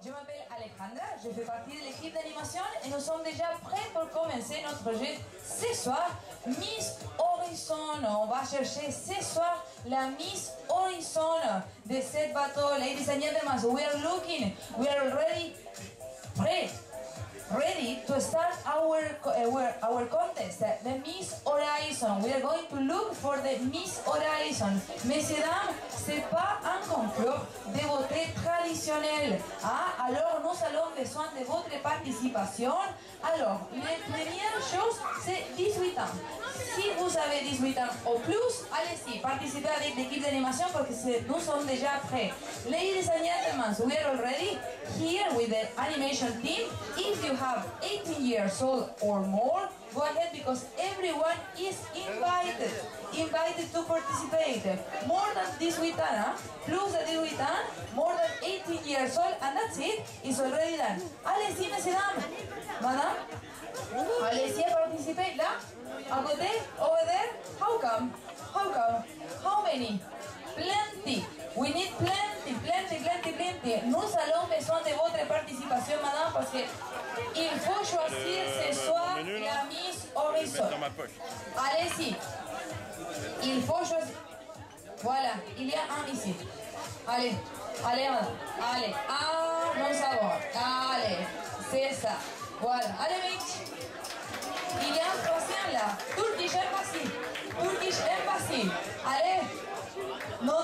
Je m'appelle Alejandra, je fais partie de l'équipe d'animation et nous sommes déjà prêts pour commencer notre jeu ce soir. Miss Horizon, on va chercher ce soir la Miss Horizon de cette bateau. Ladies and gentlemen, we are already ready to start our contest, the Miss Horizon. We are going to look for the Miss Horizon. Messieurs, dames, c'est pas un concours de beauté traditionnel. Ah, alors nous allons besoin de votre participation. Alors, la première chose, c'est 18 ans. Si vous avez 18 ans ou plus, allez-y, participez avec l'équipe d'animation parce que nous sommes déjà prêts. Ladies and gentlemen, we are already here with the animation team. If you have 18 years old or more, go ahead because everyone is invited to participate. More than 18 ans, plus de 18 ans, more than 18 years old, and that's it, it's already done. Allez-y, messieurs, dames. Madame, allez-y à participer. Là, à côté, over there. How come? How many? Plenty. We need plenty. Nous allons besoin de votre participation, madame, parce que il faut choisir ce soir la Miss Horizon. Allez-y. Il faut choisir. Voilà, il y a un ici. Allez, madame. Allez, nous savons. Allez, c'est ça. Voilà, allez, Mitch. Il y a un troisième là. Turkish Embassy. Allez. Non.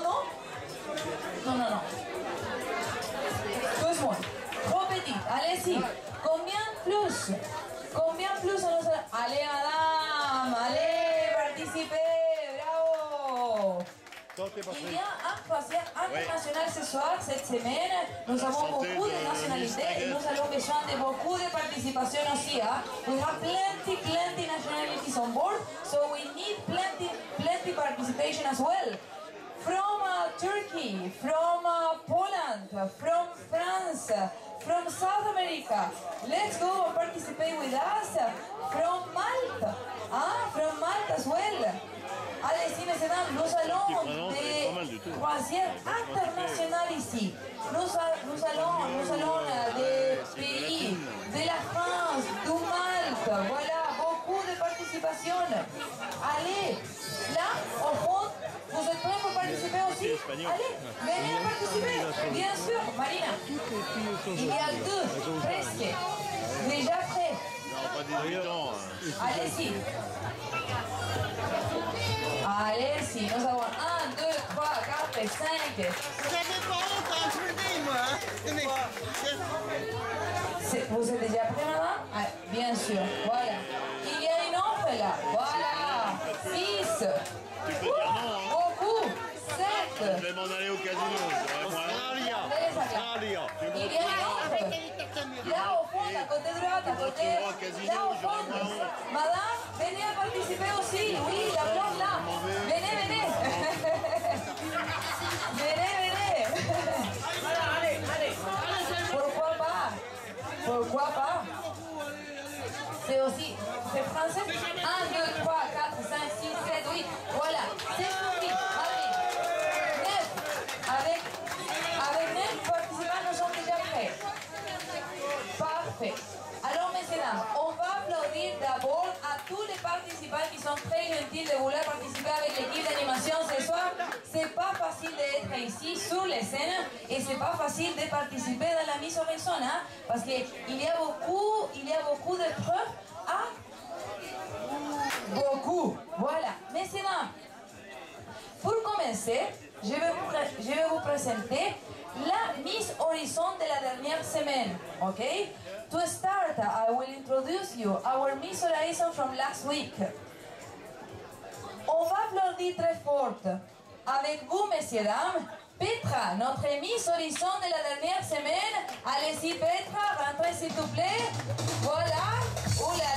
Doucement. Trop petit. Allez-y. Combien plus on nous a... Allez, madame. Allez, participez. Bravo. Il y a un croisière international ce soir, cette semaine. Nous avons beaucoup de nationalités et nous avons besoin de beaucoup de participation aussi. We have plenty nationalities on board, so we need plenty participation as well. From Turkey, from Poland, from France, from South America. Let's go and participate with us. From Malta. From Malta as well. Allez-y, messieurs, dames, nous allons des croisières internationales ici. Nous allons des pays, de la France, du Malte. Voilà, beaucoup de participation. Allez, là, au fond, vous êtes prêts pour participer aussi? Allez, venez participer. Bien sûr, Marina. Il y a deux, presque. Déjà prêts. Allez-y. Allez-y, nous avons 1, 2, 3, 4 et 5. Vous avez pas honte à insulter, moi. Vous êtes déjà prêts, madame? Bien sûr, voilà. Il y a une autre là, voilà. 6. Tu peux dire non, hein. Beaucoup. 7. Je vais m'en aller au casino. Il y a une autre. Là au fond, à côté droite, à côté. Là au fond. Madame, venez à participer aussi. Oui, la blonde là. Venez. Venez. Allez. Pourquoi pas? C'est aussi, c'est français. 1, 2, 3, 4, 5, 6, 7, 8. Voilà, c'est compris. Allez. 9. Avec 9 participants, nous sommes déjà prêts. Parfait. Alors, messieurs, dames, on va applaudir d'abord à tous les participants qui sont très gentils de vouloir participer avec l'équipe d'animation ce soir. C'est pas facile d'être ici sur les scènes et c'est pas facile de participer dans la Miss Horizon, parce qu'il y a beaucoup d'épreuves. Beaucoup. Voilà. Messieurs, dames, pour commencer, je vais vous présenter la Miss Horizon de la dernière semaine, ok? To start, I will introduce you our Miss Horizon from last week. On va applaudir très fort. Avec vous, messieurs, dames, Petra, notre Miss Horizon de la dernière semaine. Allez-y, Petra, rentrez s'il vous plaît. Voilà. Ouh là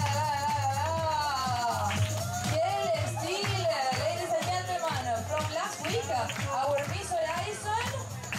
là. Quel style, ladies and gentlemen, from last week, our Miss Horizon.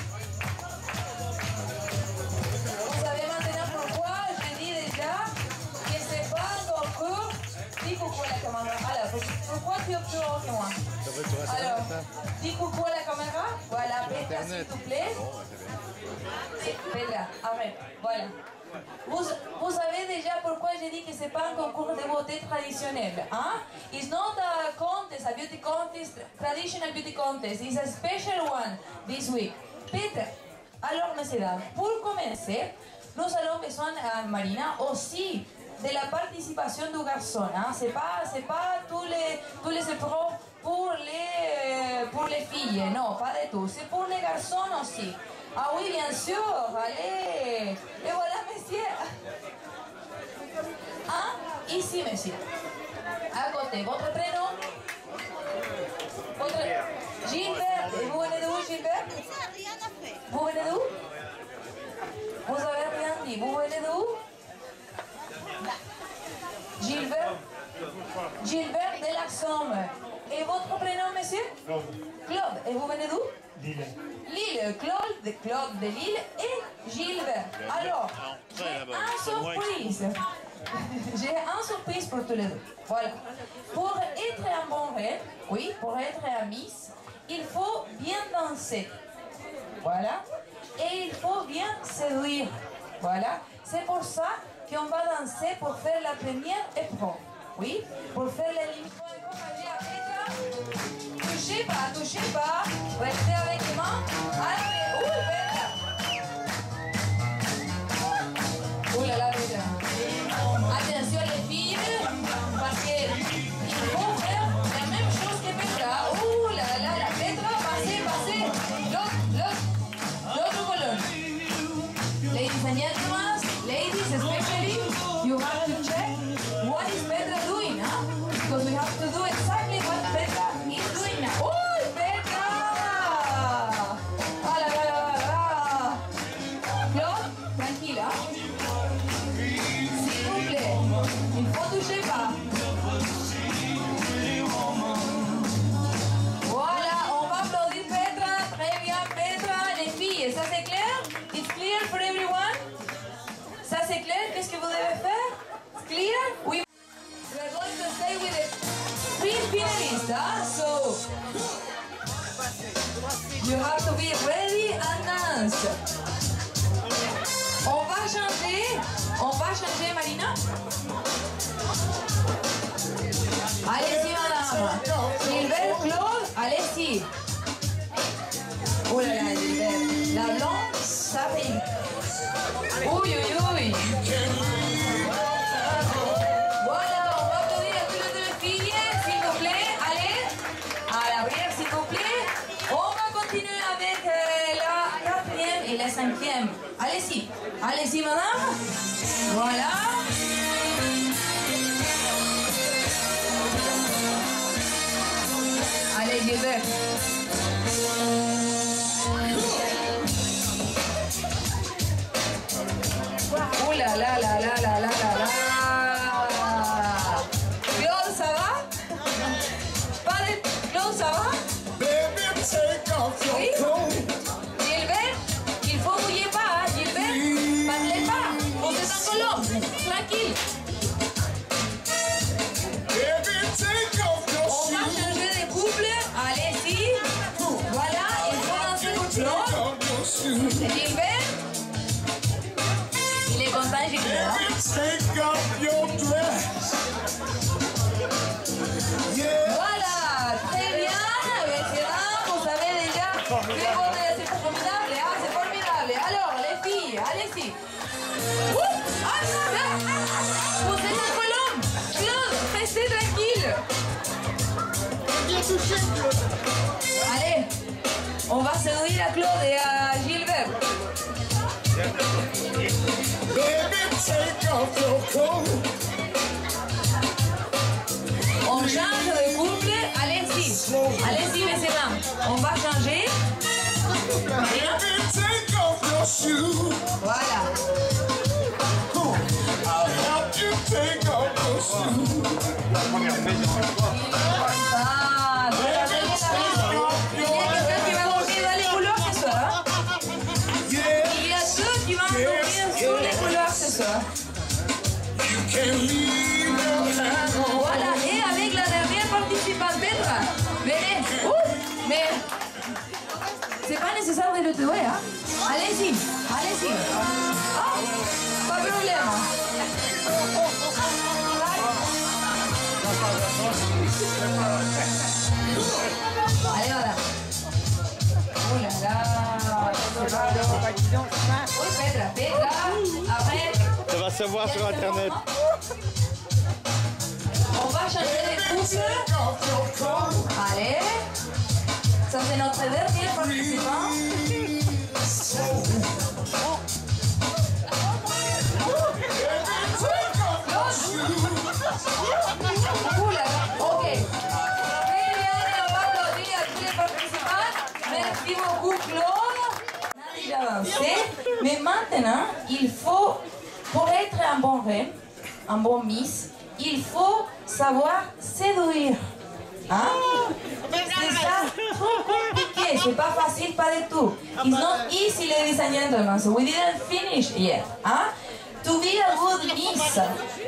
Vous savez maintenant pourquoi je dis déjà que c'est pas un concours. Dis coucou à la caméra. Alors, pourquoi tu es plus haut que moi? Alors, dis coucou à la caméra. caméra. Voilà, Petra, s'il te plaît. Petra, arrête. Voilà. Vous savez déjà pourquoi j'ai dit que c'est pas un concours de beauté traditionnel, hein? It's not a contest, a beauty contest, traditional beauty contest. It's a special one this week. Petra, alors messieurs dames, pour commencer, nous allons besoin, Marina, aussi de la participation du garçon. Hein? C'est pas tous les épreuves pour les filles, non, pas du tout. C'est pour les garçons aussi. Ah oui, bien sûr, allez. Et voilà, monsieur. Hein? Ici, monsieur. À côté, votre prénom? Gilbert. Et vous venez d'où, Gilbert? Vous venez d'où? Vous avez rien dit. Vous venez d'où? Gilbert? Gilbert de la Somme. Et votre prénom, monsieur? Claude. Claude. Et vous venez d'où? Lille. Lille. Claude de Lille et Gilbert. Alors, j'ai une surprise. J'ai une surprise pour tous les deux. Voilà. Pour être un bon reine, oui, pour être un Miss, il faut bien danser. Voilà. Et il faut bien séduire. Voilà. C'est pour ça qu'on va danser pour faire la première épreuve. Oui, pour faire l'élimination. Touchez pas. Restez avec les mains. Allez, ouh, là là, Petra. Attention les filles, parce qu'il faut faire la même chose que Petra. Ouh là là, la Petra, passez. L'autre colonne. Ladies and gentlemen, ladies especially, you have to check what is Petra doing, huh? Because we have to do exactly what Petra is doing now. Oh, Petra! Claude, tranquille, hein? S'il vous plaît, il faut toucher pas. Voilà, on va applaudir Petra. Très bien, Petra. Les filles, ça c'est clair? It's clear for everyone? Ça c'est clair? Qu'est-ce que vous devez faire? Clear? We are going to stay with the 3 finalists, huh? So you have to be ready and dance. On va changer, Marina. Allez-y, madame. Gilbert, Claude, allez-y. Oh là là, Gilbert. La blonde, ça fait. Ouh. Voilà, on va applaudir à toutes les deux filles, s'il vous plaît. Allez, à l'arrière, s'il vous plaît. On va continuer avec la 4e et la 5e. Allez-y, madame. Voilà. Allez, Gilbert. Ouh là là là là là là là là. Claude, ça va? Pas de... Claude, ça va? Oui? Gilbert, il faut bouger pas, hein, Gilbert? Parlez pas, vous êtes en Colombe, tranquille. On va changer de couple, allez-y. Voilà, il faut danser pour Claude. Gilbert, il est content, Gilbert. Voilà, très bien, vous savez déjà que c'est formidable, hein, c'est formidable. Alors, les filles, allez-y. Vous êtes en Colombe. Claude, restez tranquille. Allez, on va séduire à Claude et à Gilbert. On change de couple, allez-y. Allez-y, messieurs, dames. On va changer. Voilà. Ah, regardez bien la maison. Il y a quelqu'un qui va dormir dans les couloirs ce soir. Il y a ceux qui vont dormir sur les couloirs ce soir. Voilà, et avec la dernière participante, Petra. Venez. Mais c'est pas nécessaire de le trouver, hein. Allez-y, allez-y. Ah, pas de problème. Allez, voilà. Oh là là. Oui, Petra. Après. Ça va savoir sur Internet. On va changer de couple. Allez. Ça, c'est notre dernier participant. Ok. Très bien, on va applaudir à tous les participants. Merci beaucoup, Claude. On a déjà avancé. Mais maintenant, il faut, pour être un bon reine, un bon Miss, il faut savoir séduire. Hein? C'est ça, trop compliqué, c'est pas facile, pas du tout. It's not easy, ladies and gentlemen, so we didn't finish yet. Huh? To be a good miss,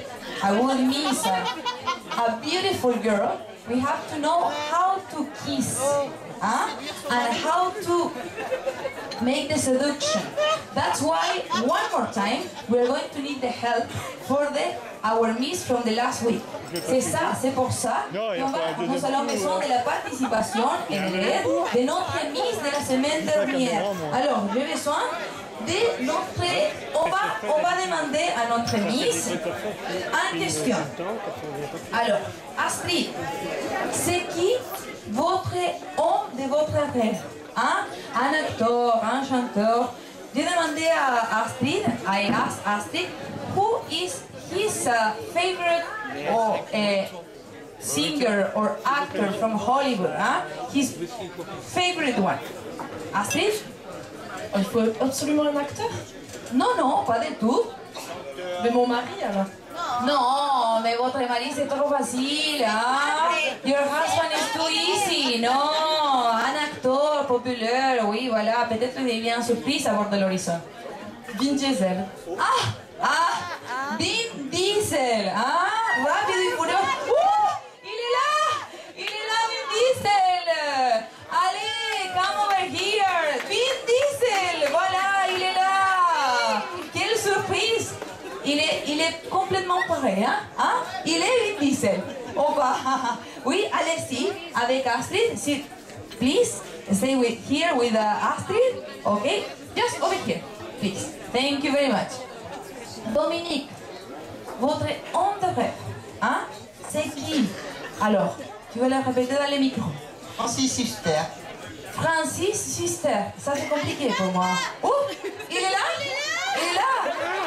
a beautiful girl, we have to know how to kiss, huh? And how to make the seduction. That's why, one more time, we're going to need the help for our miss from the last week. C'est ça, c'est pour ça que nous allons besoin de la participation et de l'aide de notre miss de la semaine dernière. Alors, j'ai besoin de notre... On va demander à notre miss une question. Alors, Astrid, c'est qui votre homme de votre rêve? Hein? Un acteur, un chanteur. J'ai demandé à Astrid, I asked Astrid, who is his favorite or singer or actor from Hollywood? Hein? His favorite one. Astrid? Il faut absolument un acteur? Non, non, pas du tout. Mais mon mari alors? Non, mais votre mari c'est trop facile. Hein? Your husband is too easy. Non, un acteur populaire, oui, voilà. Peut-être que vous bien surprise à bord de l'horizon. Vin Diesel. Vin Diesel. Ah, rápido y furioso. Il est là, Vin Diesel. Allez, come over here. Vin Diesel, voilà, il est là. Quelle surprise. Il est complètement pareil, hein? Il est Vin Diesel. On va. Oui, allez-y, avec Astrid. Sit, please, stay here with Astrid. Okay, just over here, please. Thank you very much. Dominique, votre homme de rêve, hein? C'est qui? Alors, tu vas le répéter dans le micro. Francis Huster. Francis Huster. Ça, c'est compliqué pour moi. Oh, il est là? Il est là?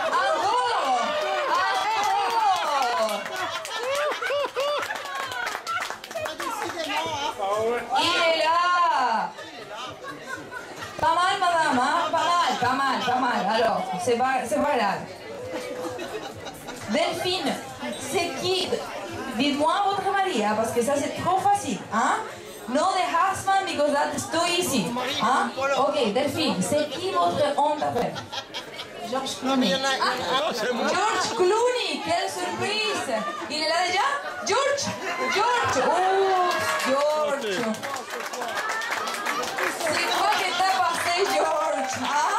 Il est là. Pas mal, madame, hein? Pas mal. Alors, c'est pas grave. Delphine, c'est qui? Dites-moi votre mari, hein, parce que ça c'est trop facile. Hein? No the husband because that's too easy. Hein? Ok, Delphine, c'est qui votre homme de rêve? George Clooney. George Clooney, quelle surprise! Il est là déjà? George! Oh, George! C'est quoi que t'as passé, George? Hein?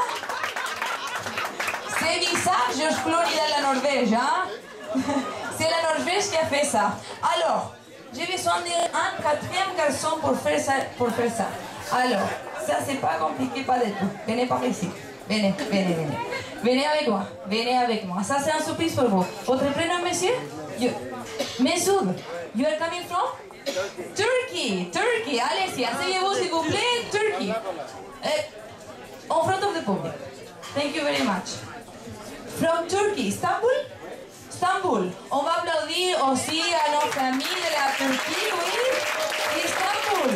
C'est bizarre, George Clooney dans la Norvège, hein? C'est la Norvège qui a fait ça. Alors, j'ai besoin d'un quatrième garçon pour faire ça. Alors, ça c'est pas compliqué, pas du tout. Venez par ici. Venez. Venez avec moi. Ça c'est une surprise pour vous. Votre prénom, monsieur? Messoud. You are coming from? Turkey. Allez-y, asseyez-vous s'il vous plaît. Turkey. En front of the public. Thank you very much. From Turkey, Istanbul. On va applaudir aussi à notre ami de la Turquie, oui. Istanbul.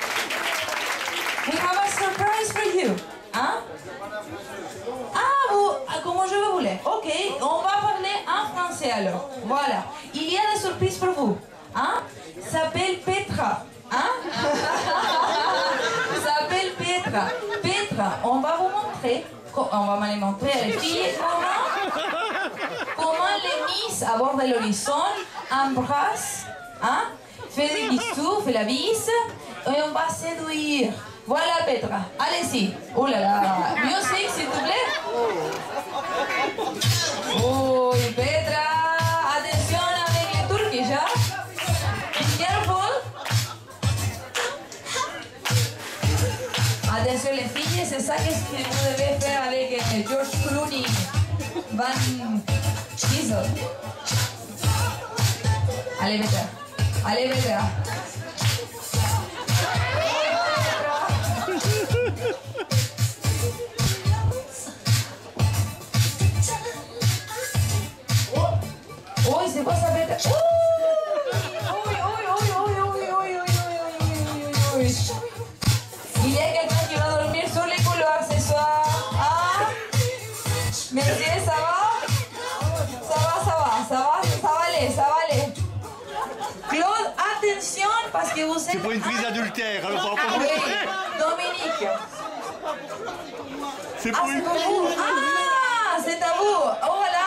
We have a surprise for you. Hein? Comme je voulais. Ok, on va parler en français alors. Voilà. Il y a des surprises pour vous. Hein? S'appelle Petra. Hein? S'appelle Petra. Petra, on va vous montrer. On va me montrer à les filles comment les miss à bord de l'horizon embrassent, hein, fait des bisous, fait la bise on va séduire. Voilà Petra, allez-y. Oh là là, musique s'il te plaît. Oh Petra, attention avec les Turkish, hein? Careful. Attention les filles, c'est ça que vous devez faire avec George Clooney, Van Diesel. Allez Petra, allez Petra. Uy, c'est quoi ça Petra? Il y a quelqu'un qui va dormir sur les couloirs ce soir. Ah, Messieurs, ça va? Ça va aller. Claude, attention parce que vous êtes... C'est pour une prise adultère, alors on va pas oui, Dominique. C'est pour une... pour vous. Ah, c'est à vous. Oh là.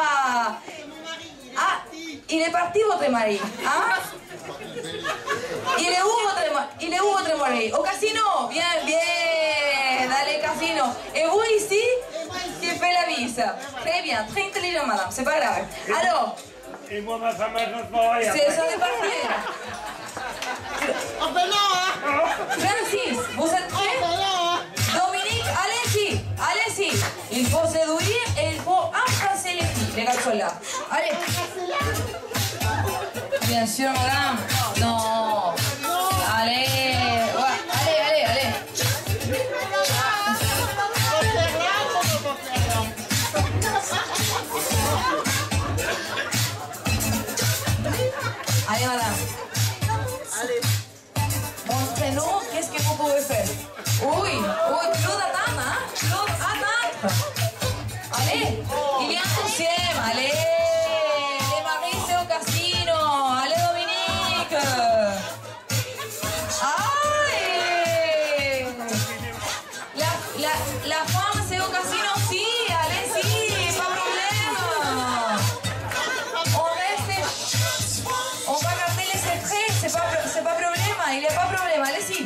Ah, il est parti votre mari. Hein? Il est où votre mari? Au casino? Bien. Allez, casino. Et vous ici, qui fait la bise? Très bien, très intelligent, madame. C'est pas grave. Alors... Et moi, ma femme, je ne travaille. C'est ça de partir. Ah ben non, hein. Francis, vous êtes prêts? Ah ben non, hein. Dominique, allez-y. Il faut séduire et il faut embrasser les filles, les garçons là. Allez. Bien sûr, madame. Non. Allez. Allez. Allez, madame. Allez. Montrez-nous qu'est-ce que vous pouvez faire. Oui, Claude attend, hein? Claude attend. Allez, il est en deuxième. Allez, les maris c'est au casino. Allez, Dominique. Aïe. La femme c'est au casino aussi. Allez-y, pas de problème. On va garder les secrets. C'est pas problème. Il n'y a pas de problème. Allez-y.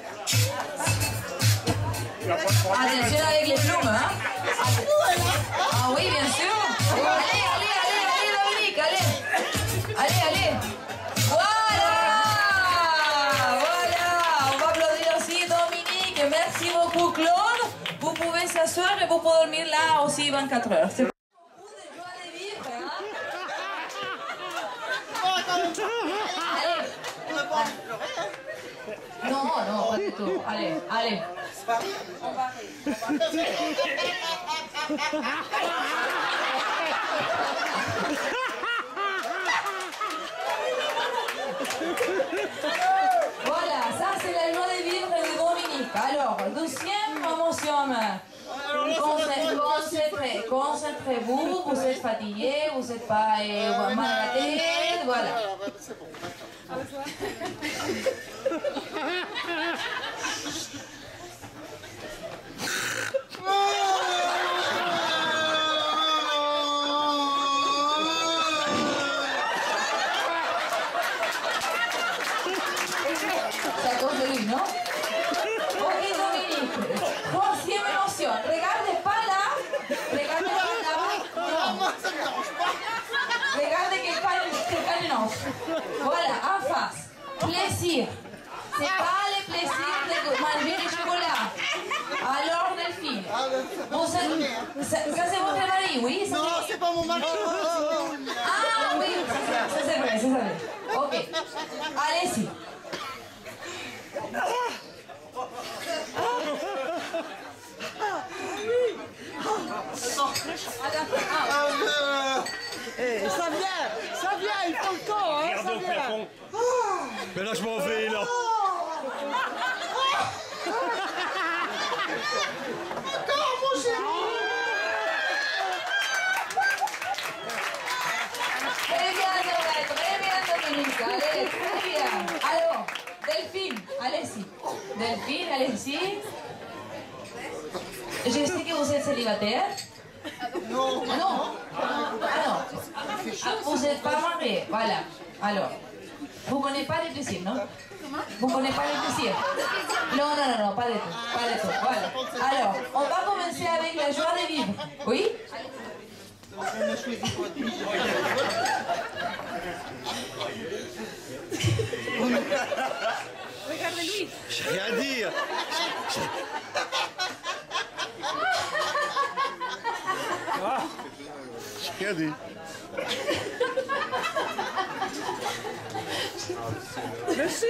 Attention avec les plumes, hein? Ah oui, bien sûr. Allez, Dominique, allez. Voilà. On va applaudir aussi Dominique. Merci beaucoup, Claude. Vous pouvez s'asseoir et vous pouvez dormir là aussi 24 heures. C'est beaucoup de joie de vivre, hein? Allez. Non, pas du tout. Allez. On va Voilà, ça c'est la joie de vivre de Dominique. Alors, deuxième émotion. Concentrez-vous, vous êtes fatigué, vous n'êtes pas mal à la tête, voilà. C'est à cause de lui, non? Ok, Dominique. Troisième émotion. Regardez pas là. Moi, ça me dérange pas. Regardez quelqu'un non. Voilà, en face. Plaisir. C'est pas le plaisir de manger du chocolat. Alors, Delphine. Ça c'est votre mari, oui? Non, c'est pas mon mari. Ah oui, ça c'est vrai. Ok. Allez-y. Ça vient, il faut le temps, hein, Regarde ça au vient. plafond. Mais là, je m'en vais, là. Encore, mon chéri. Très bien, Dominique. Allez, très bien. Alors, Delphine, allez-y. Je sais que vous êtes célibataire. Non. Ah non. Vous n'êtes pas marié. Voilà. Alors, vous ne connaissez pas les plaisirs, non? Vous ne connaissez pas le plaisir? Non, pas du tout. Voilà. Alors, on va commencer avec la joie de vivre. Oui? Regardez-lui. J'ai rien à dire. J'ai rien dit. Merci.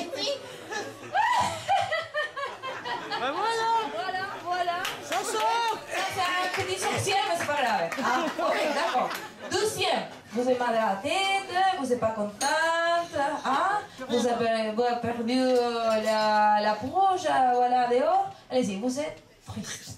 Ben voilà. Ça sort. Ça, c'est un petit sorcier, mais c'est pas grave. Ah, ok, d'accord. Deuxième, vous avez mal à la tête, vous n'êtes pas contente, hein? Vous avez perdu la proche, voilà, dehors. Allez-y, vous êtes triste.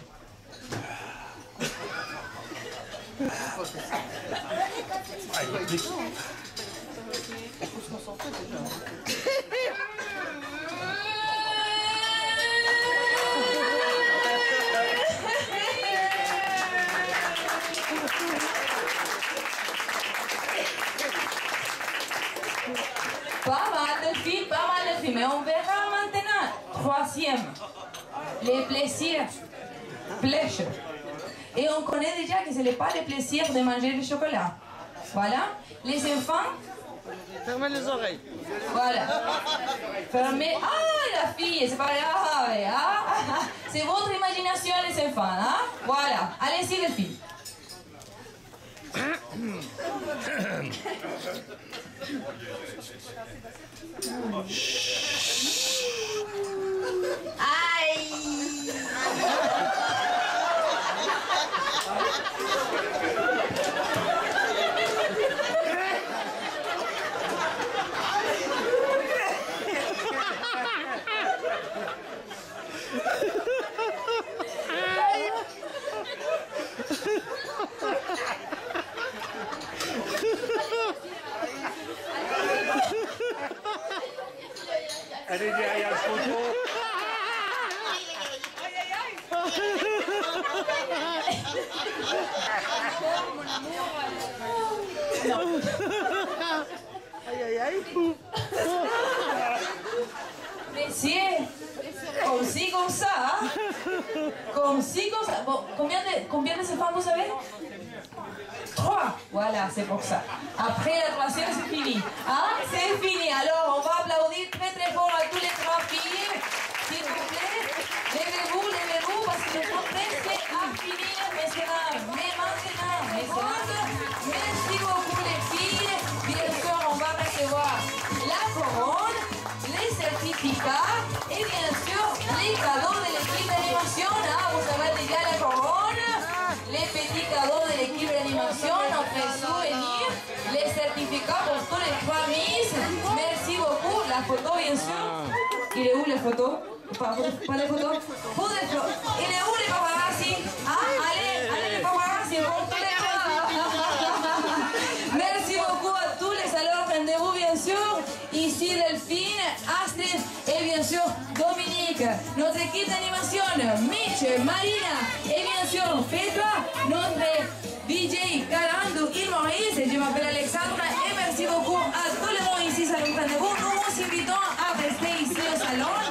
Pas mal de filles, mais on verra maintenant. Troisième, les plaisirs, pleasure. Et on connaît déjà que ce n'est pas le plaisir de manger du chocolat. Voilà. Les enfants. Fermez les oreilles. Voilà. Fermez. Ah, la fille, c'est pas grave. Hein? C'est votre imagination, les enfants. Hein? Voilà. Allez-y, les filles. Aïe! Elle est derrière le photo. Messieurs, comme ci, comme ça. Hein? Comme ci, comme ça. Bon, combien de enfants vous avez? 3. Voilà, c'est pour ça. Après la troisième, c'est fini. Hein? C'est fini. Alors, on va applaudir très très fort à tous les 3 filles. S'il vous plaît, levez-vous, parce que nous sommes pressés à finir, messieurs. Mais maintenant, messieurs, merci beaucoup les filles. Bien sûr, on va recevoir la couronne, les certificats et bien sûr, les cadeaux de l'équipe d'animation. Hein? Vous avez déjà la couronne, les petits cadeaux de l'équipe d'animation, notre souvenir, les certificats pour tous les 3 Miss. Merci beaucoup. La photo, bien sûr. Il est où les photos? Pas de photos? Il est où les paparazzi? Hein? Allez les paparazzi, pour tous les 3. Merci beaucoup à tous les alors rendez-vous, bien sûr. Ici Delphine, Astrid et bien sûr Dominique. Notre équipe d'animation, Mitch, Marina et bien sûr Petra, notre DJ Carando Il Maurice. Je m'appelle Alexandra et merci beaucoup à tout le monde ici, salon rendez-vous. Nous vous invitons à rester ici au salon.